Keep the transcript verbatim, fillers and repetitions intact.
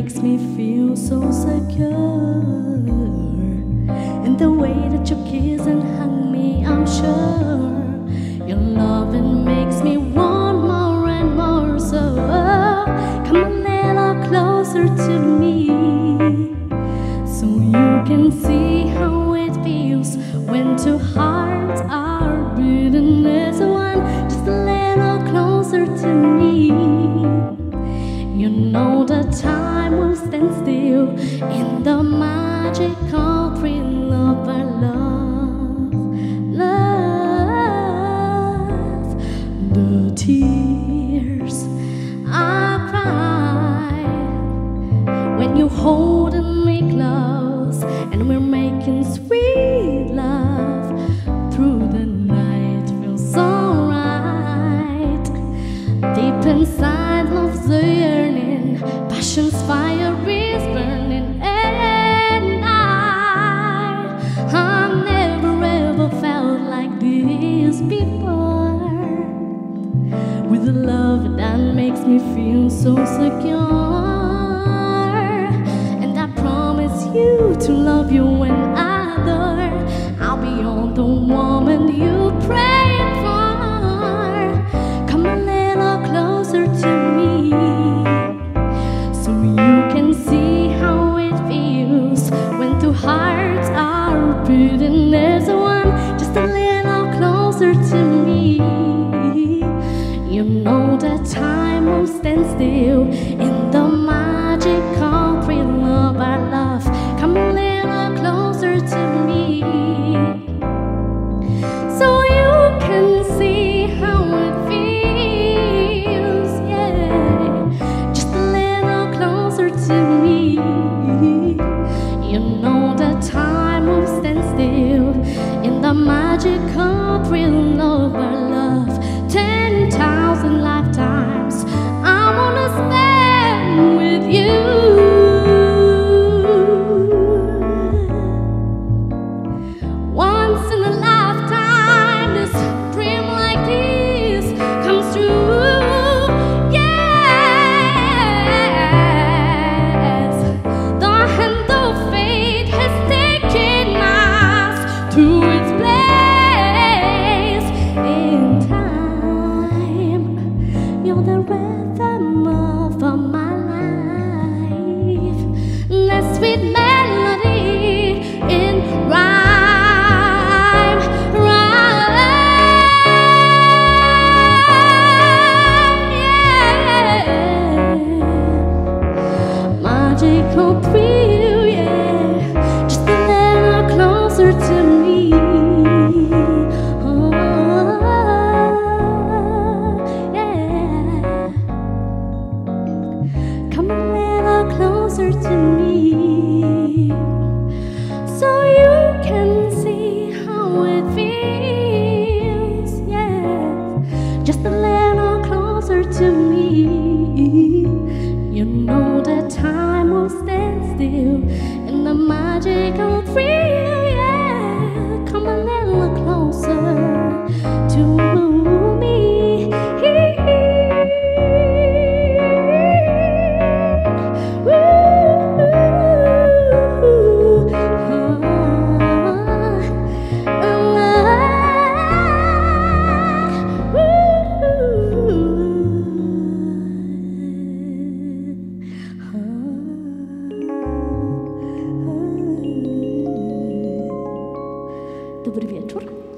makes me feel so secure. And the way that you kiss and hug me, I'm sure your loving makes me want more and more. So come a little closer to me, so you can see how it feels when two hearts are beating as one. Just a little closer to me. You know the time will stand still in the magical thrill of our love. Love, the tears I cry when you holding me close and we're making sweet love through the night. Feels so right. Deep inside love's a yearning, passion's fire is burning, and I I've never ever felt like this before, with a love that makes me feel so secure. And I promise you to love you when I adore. I'll be all the woman you prayed for. Come a little closer to me, so you can see how it feels when two hearts are beating as one. Just a little closer to me. You know that time will stand still in the magical thrill of our love. Come a little closer to me, so you can see how it feels. Yeah, just a little closer to me. You know that time will stand still in the magical thrill of our love. Ten thousand lifetimes I wanna spend with you. Once in a lifetime this dream like this comes true. Yes, the hand of fate has taken us to its place in time. You're the rhythm of my life, that sweet melody in rhyme, rhyme, yeah. Magical thrill, yeah. Just a little closer to me. Oh, yeah. Come a little closer to me, so you can see how it feels. Yeah, just a little closer to me. You know that time will stand still in the magical thrill. Yeah, come a little closer to me. Dobry wieczór.